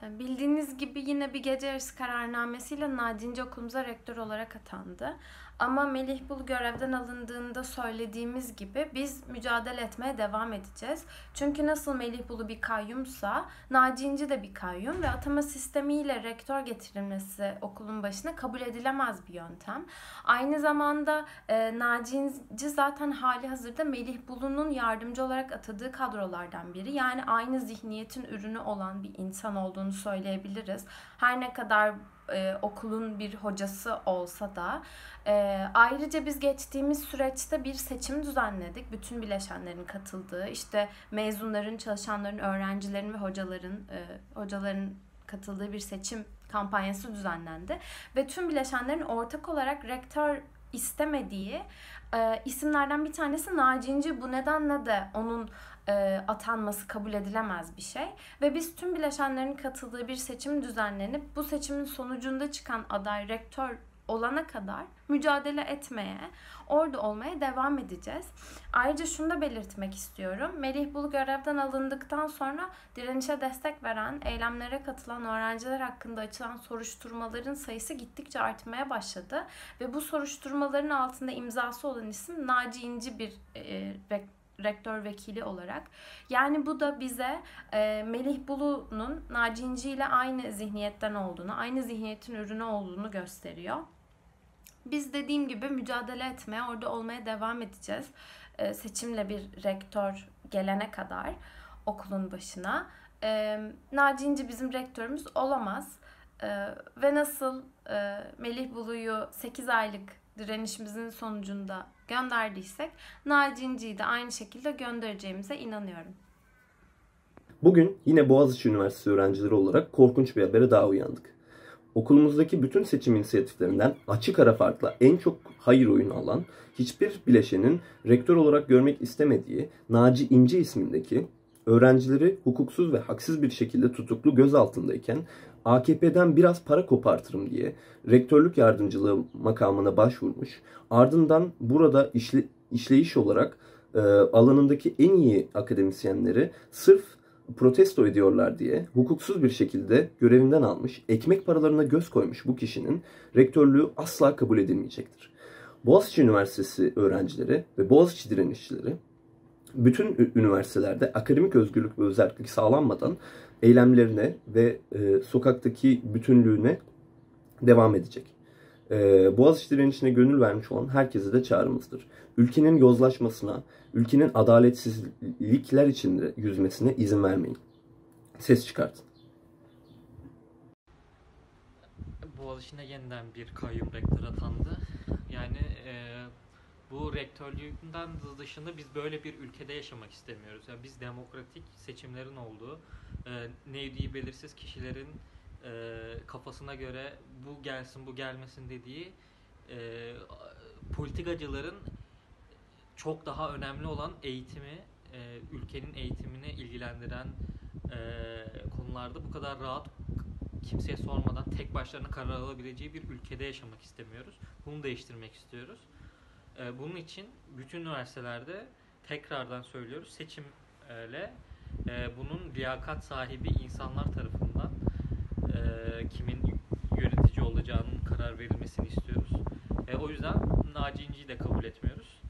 Bildiğiniz gibi yine bir gece yarısı kararnamesiyle Naci İnce okulumuza rektör olarak atandı. Ama Melih Bulu görevden alındığında söylediğimiz gibi biz mücadele etmeye devam edeceğiz. Çünkü nasıl Melih Bulu bir kayyumsa Naci İnce de bir kayyum ve atama sistemiyle rektör getirilmesi okulun başına kabul edilemez bir yöntem. Aynı zamanda Naci İnce zaten hali hazırda Melih Bulu'nun yardımcı olarak atadığı kadrolardan biri. Yani aynı zihniyetin ürünü olan bir insan olduğunu söyleyebiliriz. Her ne kadar okulun bir hocası olsa da. Ayrıca biz geçtiğimiz süreçte bir seçim düzenledik. Bütün bileşenlerin katıldığı, işte mezunların, çalışanların, öğrencilerin ve hocaların katıldığı bir seçim kampanyası düzenlendi. Ve tüm bileşenlerin ortak olarak rektör istemediği isimlerden bir tanesi Naci İnce. Bu nedenle de onun atanması kabul edilemez bir şey. Ve biz tüm bileşenlerin katıldığı bir seçim düzenlenip bu seçimin sonucunda çıkan aday rektör olana kadar mücadele etmeye, orada olmaya devam edeceğiz. Ayrıca şunu da belirtmek istiyorum. Melih Bulu görevden alındıktan sonra direnişe destek veren, eylemlere katılan öğrenciler hakkında açılan soruşturmaların sayısı gittikçe artmaya başladı. Ve bu soruşturmaların altında imzası olan isim Naci İnci bir rektör vekili olarak. Yani bu da bize Melih Bulu'nun Naci İnci ile aynı zihniyetten olduğunu, aynı zihniyetin ürünü olduğunu gösteriyor. Biz dediğim gibi mücadele etmeye, orada olmaya devam edeceğiz. Seçimle bir rektör gelene kadar okulun başına. Naci İnci bizim rektörümüz olamaz. Ve nasıl Melih Bulu'yu 8 aylık direnişimizin sonucunda gönderdiysek Naci İnci'yi de aynı şekilde göndereceğimize inanıyorum. Bugün yine Boğaziçi Üniversitesi öğrencileri olarak korkunç bir habere daha uyandık. Okulumuzdaki bütün seçim inisiyatiflerinden açık ara farkla en çok hayır oyunu alan, hiçbir bileşenin rektör olarak görmek istemediği Naci İnce ismindeki öğrencileri hukuksuz ve haksız bir şekilde tutuklu gözaltındayken AKP'den biraz para kopartırım diye rektörlük yardımcılığı makamına başvurmuş. Ardından burada işleyiş olarak alanındaki en iyi akademisyenleri sırf protesto ediyorlar diye hukuksuz bir şekilde görevinden almış, ekmek paralarına göz koymuş bu kişinin rektörlüğü asla kabul edilmeyecektir. Boğaziçi Üniversitesi öğrencileri ve Boğaziçi direnişçileri bütün üniversitelerde akademik özgürlük ve özellik sağlanmadan eylemlerine ve sokaktaki bütünlüğüne devam edecek. Boğaziçi direnişine gönül vermiş olan herkese de çağrımızdır. Ülkenin yozlaşmasına, ülkenin adaletsizlikler içinde yüzmesine izin vermeyin. Ses çıkartın. Boğaziçi'ne yeniden bir kayyum rektör atandı. Yani bu rektörlüğünden dışında biz böyle bir ülkede yaşamak istemiyoruz. Yani biz demokratik seçimlerin olduğu, nevdi belirsiz kişilerin kafasına göre bu gelsin bu gelmesin dediği politikacıların çok daha önemli olan eğitimi, ülkenin eğitimini ilgilendiren konularda bu kadar rahat kimseye sormadan tek başlarına karar alabileceği bir ülkede yaşamak istemiyoruz. Bunu değiştirmek istiyoruz. Bunun için bütün üniversitelerde tekrardan söylüyoruz seçimle bunun liyakat sahibi insanlar tarafından kimin yönetici olacağının karar verilmesini istiyoruz. O yüzden Naci İnci'yi de kabul etmiyoruz.